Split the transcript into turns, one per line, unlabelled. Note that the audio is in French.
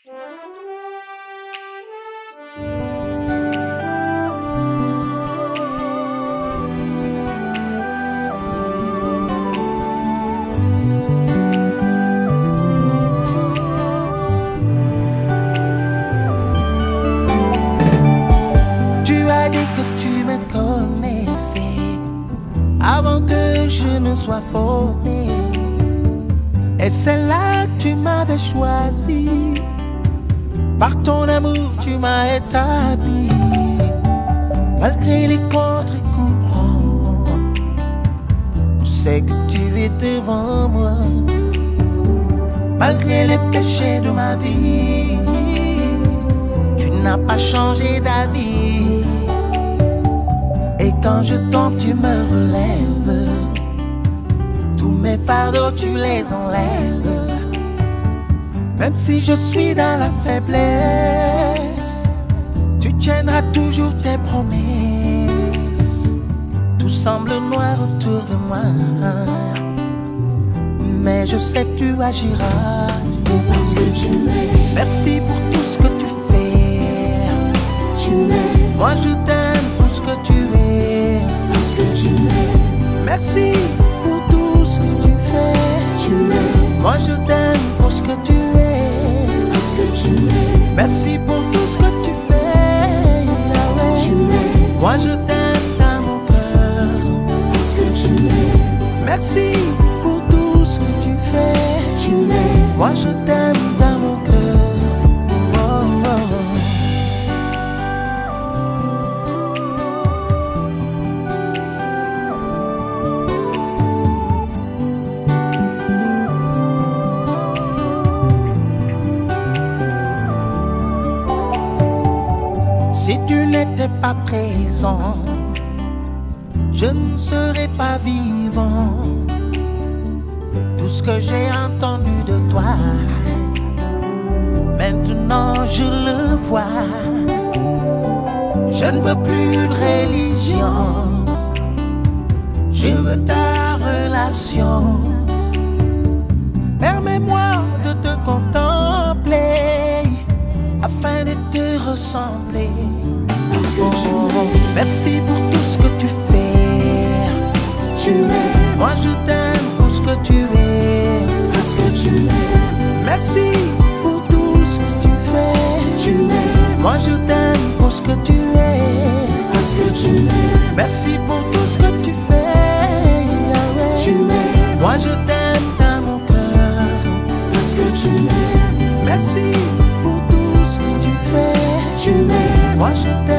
Avant que je ne sois formé, et c'est là que tu m'avais choisi. Par ton amour tu m'as établi. Malgré les contre-courants, je sais que tu es devant moi. Malgré les péchés de ma vie, tu n'as pas changé d'avis. Et quand je tombe, tu me relèves. Tous mes fardeaux, tu les enlèves. Même si je suis dans la faiblesse, tu tiendras toujours tes promesses. Tout semble noir autour de moi, mais je sais que tu agiras.
Parce que tu m'aimes.
Merci pour tout ce que tu fais.
Tu m'aimes.
Moi je t'aime pour ce que tu es.
Parce que tu m'aimes.
Merci pour tout ce que tu fais.
Tu m'aimes.
Moi je t'aime pour ce que tu es.
Parce que tu m'aimes.
Merci pour tout ce que tu fais, Yahweh.
Tu m'aimes.
Moi je t'aime dans mon cœur.
Parce que tu m'aimes.
Merci pour tout ce que tu fais.
Tu m'aimes.
Moi je t'aime dans mon cœur. Oh, oh, oh. Si tu n'étais pas présent, je ne serais pas vivant. Tout ce que j'ai entendu de toi, maintenant je le vois. Je ne veux plus de religion, je veux ta relation. Permets-moi de te contempler afin de te ressembler.
Parce que tu m'aimes.
Merci pour tout ce que tu fais.
Tu m'aimes.
Moi je t'aime pour ce que tu es.
Parce que tu m'aimes.
Merci pour tout ce que tu fais.
Tu m'aimes.
Moi je t'aime pour ce que tu es.
Parce que tu m'aimes.
Merci pour tout ce que tu fais, Yahweh.
Tu m'aimes.
Moi je t'aime dans mon cœur.
Parce que tu m'aimes.
Merci pour tout ce que tu fais.
Tu m'aimes.
Moi je t'aime.